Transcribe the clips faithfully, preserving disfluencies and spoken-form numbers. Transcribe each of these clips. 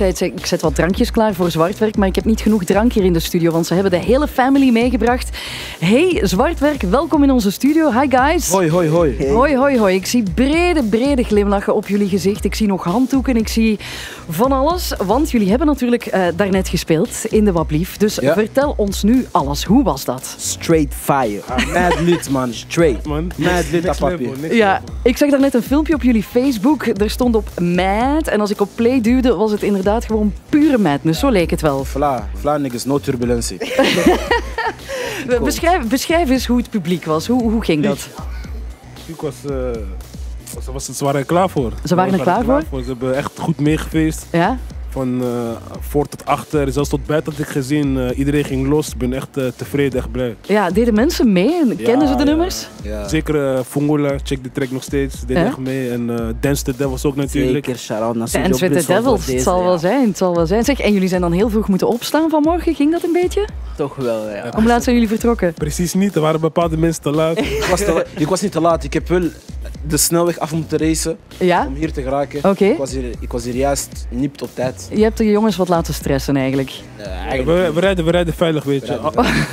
zei, het, ik zet wat drankjes klaar voor Zwartwerk, maar ik heb niet genoeg drank hier in de studio, want ze hebben de hele family meegebracht. Hey Zwartwerk, welkom in onze studio. Hi guys. Hoi, hoi, hoi. Hey. Hoi, hoi, hoi. Ik zie brede, brede glimlachen op jullie gezicht. Ik zie nog handdoeken, ik zie van alles. Want jullie hebben natuurlijk uh, daarnet gespeeld in de Wablief. Dus ja. vertel ons nu alles. Hoe was dat? Straight fire. Ah, mad lit, man. Straight. Man. Mad lit op papier. Ja, ik zag daarnet een filmpje op jullie Facebook. Er stond op mad. En als ik op play duwde, was het inderdaad gewoon pure madness. Zo leek het wel. Voilà. Voilà, niggas. No turbulentie. beschrijf, beschrijf eens hoe het publiek was. Hoe, hoe ging dat? Ik was... Uh... Ze, was, ze waren er klaar voor. Ze waren er klaar, klaar voor? voor? Ze hebben echt goed meegefeest. Ja? Van uh, voor tot achter, zelfs tot buiten had ik gezien. Uh, iedereen ging los. Ik ben echt uh, tevreden, echt blij. Ja, deden mensen mee? Kennen ja, ze de ja, nummers? Ja. Zeker uh, Fungula, check de track nog steeds. Deed ja? echt mee. En uh, Dance the Devils ook natuurlijk. Zeker, shout-out naar Dance with the Devils, het zal wel zijn. Het zal wel zijn. Zeg, en jullie zijn dan heel vroeg moeten opstaan vanmorgen. Ging dat een beetje? Toch wel, ja. Hoe laat zijn jullie vertrokken? Precies niet, er waren bepaalde mensen te laat. ik, was te, ik was niet te laat. Ik heb wel de snelweg af moeten racen ja? om hier te geraken. Okay. Ik, was hier, ik was hier juist nipt op tijd. Je hebt de jongens wat laten stressen eigenlijk. Uh, eigenlijk we, we, rijden, we rijden veilig, weet je.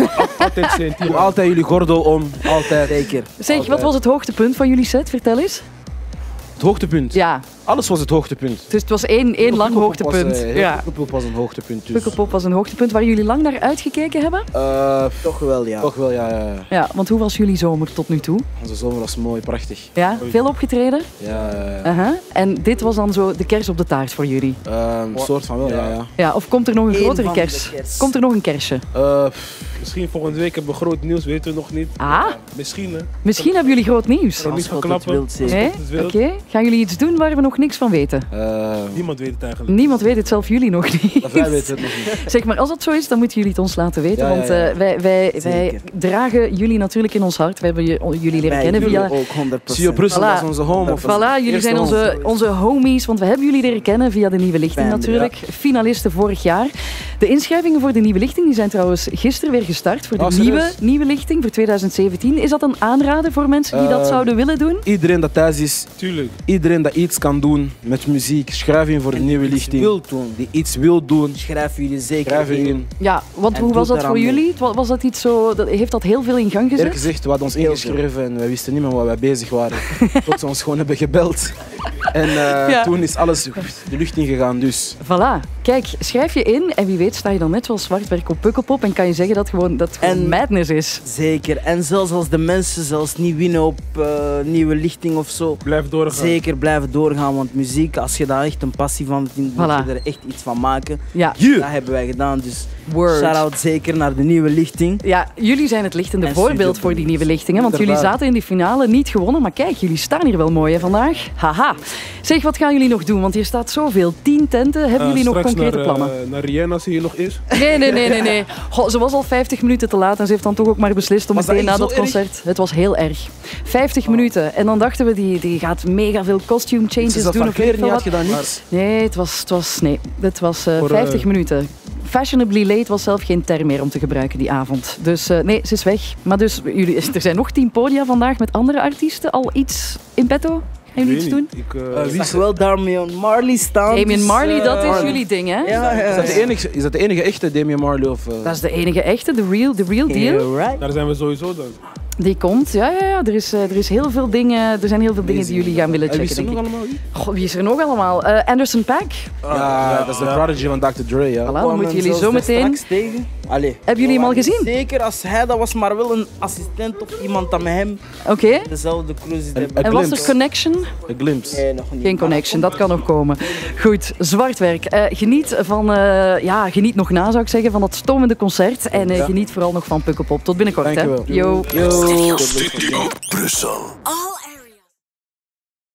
Altijd, Doe altijd jullie gordel om, altijd. Zeker. Zeg, altijd. Wat was het hoogtepunt van jullie set? Vertel eens. Het hoogtepunt? Ja. Alles was het hoogtepunt. Dus het was één, één lang hoogtepunt. Was, uh, ja. Pukkelpop was een hoogtepunt. Dus. Pukkelpop was een hoogtepunt waar jullie lang naar uitgekeken hebben? Uh, toch wel, ja. Toch wel, ja, ja. Ja, want hoe was jullie zomer tot nu toe? Onze zomer was mooi, prachtig. Ja, veel opgetreden? Ja, ja, ja. Uh-huh. En dit was dan zo de kers op de taart voor jullie? Uh, een soort van wel, ja, ja. Ja, of komt er nog een Eén grotere kers? kers? Komt er nog een kersje? Uh, Misschien volgende week hebben we groot nieuws, weten we nog niet. Ah? Ja, misschien, hè. Misschien hebben jullie groot nieuws. Nog niet van klappen. Nee? Oké. Okay. Gaan jullie iets doen waar we nog niks van weten? Uh, Niemand weet het eigenlijk. Niemand weet het, zelf jullie nog niet. Of wij weten het nog niet. Zeg maar, als dat zo is, dan moeten jullie het ons laten weten. Ja, want ja, ja. Uh, wij, wij, wij dragen jullie natuurlijk in ons hart. We hebben jullie leren wij kennen via... ook honderd procent. Zie je Brussel, voilà. Dat is onze home. Of voilà, jullie zijn onze, onze homies. Want we hebben jullie leren kennen via de Nieuwe Lichting Band, natuurlijk. Ja. Finalisten vorig jaar. De inschrijvingen voor de Nieuwe Lichting die zijn trouwens gisteren weer gestart. Voor de oh, nieuwe, nieuwe Lichting voor twintig zeventien. Is dat een aanrader voor mensen die uh, dat zouden willen doen? Iedereen dat thuis is. Tuurlijk. Iedereen dat iets kan doen met muziek. Schrijf in voor de Nieuwe Lichting. Wil doen. Die iets wil doen. Schrijf jullie zeker Schrijf in. Ja, want en hoe was dat voor jullie? Mee. Was dat iets zo, dat, heeft dat heel veel in gang gezet? Eerlijk gezegd, we hadden ons ingeschreven en wij wisten niet meer waar wij bezig waren. Tot ze ons gewoon hebben gebeld. En uh, ja. toen is alles de lucht ingegaan, dus. Voilà. Kijk, schrijf je in en wie weet sta je dan net zoals Zwartwerk op Pukkelpop en kan je zeggen dat gewoon, dat gewoon en, madness is. Zeker. En zelfs als de mensen zelfs niet winnen op uh, Nieuwe Lichting of zo. Blijf doorgaan. Zeker blijven doorgaan, want muziek, als je daar echt een passie van vindt, moet voilà. je er echt iets van maken. Ja. Yeah. Dat hebben wij gedaan, dus shout-out zeker naar de Nieuwe Lichting. Ja, jullie zijn het lichtende en voorbeeld voor die Nieuwe Lichtingen, want Inderdaad. jullie zaten in die finale niet gewonnen, maar kijk, jullie staan hier wel mooi hè, vandaag. Haha. Zeg, wat gaan jullie nog doen? Want hier staat zoveel. Tien tenten. Hebben uh, jullie nog concrete naar, plannen? Uh, naar Rihanna als hij hier nog is? Nee, nee, nee, nee. nee. Goh, ze was al vijftig minuten te laat en ze heeft dan toch ook maar beslist om was meteen dat na dat concert... Erg? Het was heel erg. vijftig oh. minuten. En dan dachten we, die, die gaat mega veel costume changes is dat doen. Van kleren had je dan niet? Nee, het was, het was, nee, het was uh, Voor, vijftig uh... minuten. Fashionably late was zelf geen term meer om te gebruiken die avond. Dus uh, nee, ze is weg. Maar dus, jullie, er zijn nog tien podia vandaag met andere artiesten. Al iets in petto? Gaan jullie iets doen? Ik uh, uh, wie zag wel Damian Marley staan. Damian Marley, dus, uh, dat is Marley. Jullie ding, hè? Ja, ja, ja. Is, dat de enige, is dat de enige echte Damian Marley? Of, uh... Dat is de enige echte, de real, the real deal. Yeah, right. Daar zijn we sowieso dan. Die komt, ja, ja, ja. Er, is, uh, er, is heel veel dingen, er zijn heel veel dingen die jullie gaan willen checken. Wie is er nog allemaal? Goh, wie is er nog allemaal? Uh, Anderson .Paak. Ja, ja, dat is de prodigy van dokter Dre, ja. Voilà, dan moeten jullie zo meteen... Allee. Hebben jullie hem al gezien? Zeker, als hij dat was, maar wel een assistent of iemand dat met hem Oké. Okay. dezelfde cruise En, en was er connection? Een glimpse. Nee, nog niet. Geen connection, dat kan nog komen. Goed, Zwartwerk. Uh, geniet van, uh, ja, geniet nog na zou ik zeggen, van dat stomende concert. En uh, ja. geniet vooral nog van Pukkelpop. Tot binnenkort, hè. Yo. Yo. Yo. Studio Brussel.